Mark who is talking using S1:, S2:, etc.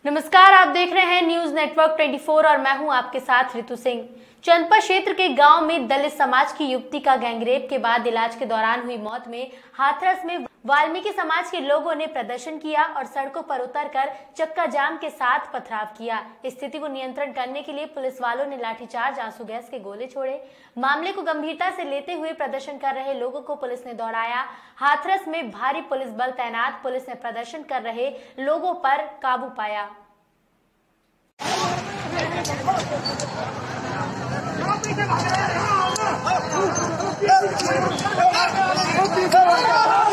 S1: नमस्कार, आप देख रहे हैं न्यूज नेटवर्क 24 और मैं हूं आपके साथ ऋतु सिंह। चंदपा क्षेत्र के गांव में दलित समाज की युवती का गैंगरेप के बाद इलाज के दौरान हुई मौत में हाथरस में वाल्मीकि समाज के लोगों ने प्रदर्शन किया और सड़कों पर उतरकर चक्का जाम के साथ पथराव किया। स्थिति को नियंत्रण करने के लिए पुलिस वालों ने लाठीचार्ज, आंसू गैस के गोले छोड़े। मामले को गंभीरता से लेते हुए प्रदर्शन कर रहे लोगों को पुलिस ने दौड़ाया। हाथरस में भारी पुलिस बल तैनात, पुलिस ने प्रदर्शन कर रहे लोगों पर काबू पाया।
S2: Oh,